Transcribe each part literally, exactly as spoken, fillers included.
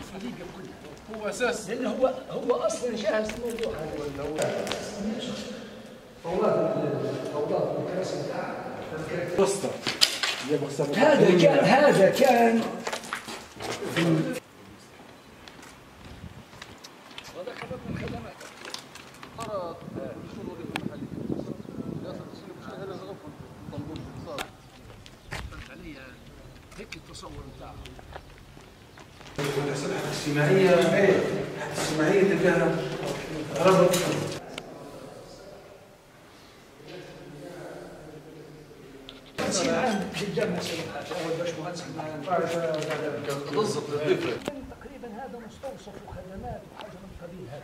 الخليجه كلها، هو اساس لانه هو هو اصلا جاهز الموضوع هذا. فوضى فوضى الكراسي وسطى هذا كان هذا كان في هذا كان من الخدمات. أرى شغل المحلي ياسر تصير مش غير الغرفة طنبور صار فهمت علي هيك التصور بتاعها. الحالة الاجتماعية الحالة الاجتماعية تلقاها ربط بالضبط تقريبا هذا مستوصف وخدمات وحاجه من القبيل هذا.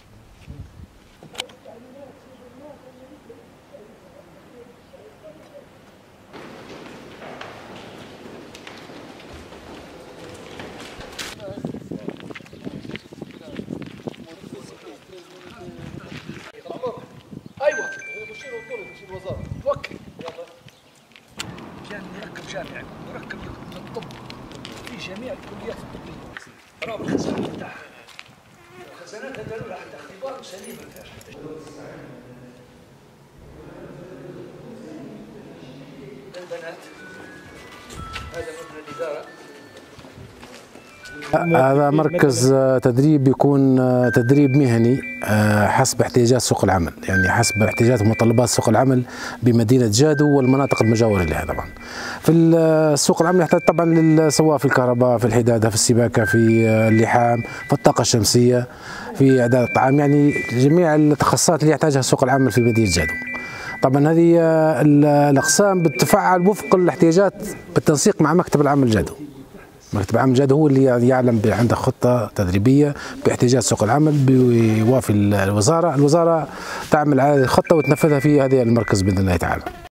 ايوه مشير الطرق مشير الوزاره توكل يلا. كان يركب جامعي ويركب الطب في جميع الكليات الطبيه. راه الخزانات بتاعها الخزانات داروا لها حتى اختبار سليم ما فيهاش حتى البنات. هذا مبنى الاداره. هذا مركز تدريب يكون تدريب مهني حسب احتياجات سوق العمل، يعني حسب احتياجات ومتطلبات سوق العمل بمدينة جادو والمناطق المجاورة لها. طبعا في سوق العمل يحتاج طبعا سواء في الكهرباء، في الحدادة، في السباكة، في اللحام، في الطاقة الشمسية، في إعداد الطعام، يعني جميع التخصصات اللي يحتاجها سوق العمل في مدينة جادو. طبعا هذه الأقسام بتفعل وفق الاحتياجات بالتنسيق مع مكتب العمل جادو. مكتب العمل جادو هو اللي يعلم عنده خطة تدريبية باحتياجات سوق العمل بيوافي الوزارة، الوزارة تعمل على الخطة وتنفذها في هذه المركز بإذن الله تعالى.